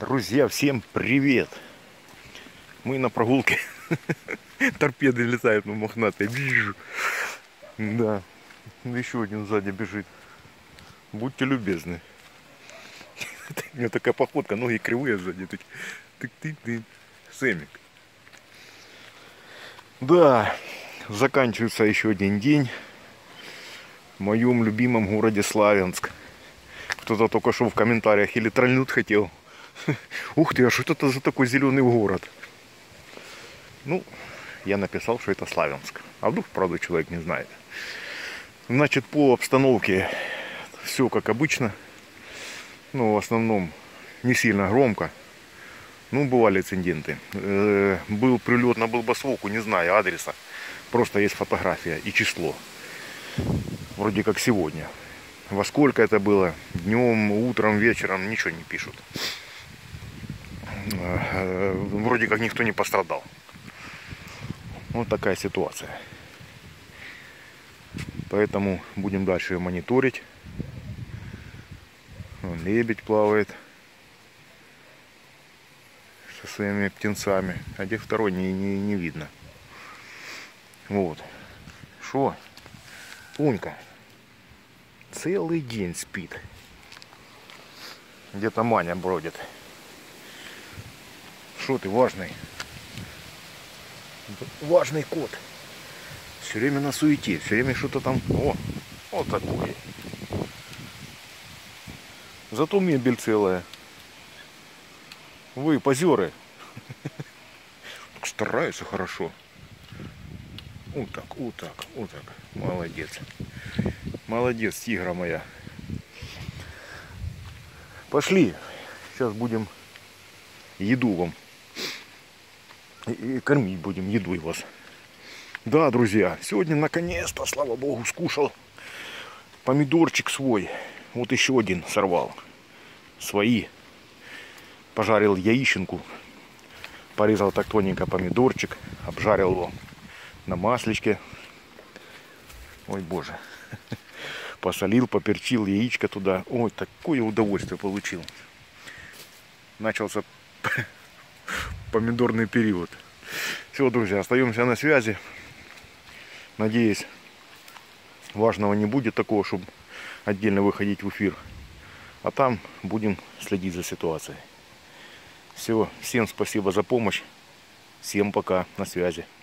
Друзья, всем привет! Мы на прогулке. Торпеды летают, ну, мохнатые. Да. Еще один сзади бежит. Будьте любезны. У него такая походка, ноги кривые сзади. Тык-тык-тык. Сэмик. Да, заканчивается еще один день в моем любимом городе Славянск. Кто-то только что в комментариях или тролльнуть хотел. Ух ты, а что это за такой зеленый город? Ну, я написал, что это Славянск. А вдруг, правда, человек не знает. Значит, по обстановке все как обычно. Ну, в основном не сильно громко. Ну, бывали инциденты. Был прилет на Балбасовку, не знаю адреса. Просто есть фотография и число. Вроде как сегодня. Во сколько это было? Днем, утром, вечером, ничего не пишут. Вроде как никто не пострадал. Вот такая ситуация. Поэтому будем дальше мониторить. Вон лебедь плавает со своими птенцами. А где второй не видно. Вот. Шо? Унька целый день спит. Где-то Маня бродит. Шо ты важный? Важный кот. Все время на суете, все время что-то там. О, вот такое. Зато мебель целая. Вы, позеры. Стараются хорошо. Вот так, вот так, вот так. Молодец. Молодец, тигра моя. Пошли. Сейчас будем еду вам. И кормить будем едой вас. Да, друзья, сегодня наконец-то, слава богу, скушал помидорчик свой. Вот еще один сорвал. Свои. Пожарил яиченку. Порезал так тоненько помидорчик. Обжарил его на масличке. Ой, боже. Посолил, поперчил яичко туда. Ой, такое удовольствие получил. Начался помидорный период. Все, друзья, остаемся на связи. Надеюсь, важного не будет такого, чтобы отдельно выходить в эфир. А там будем следить за ситуацией. Все, всем спасибо за помощь. Всем пока, на связи.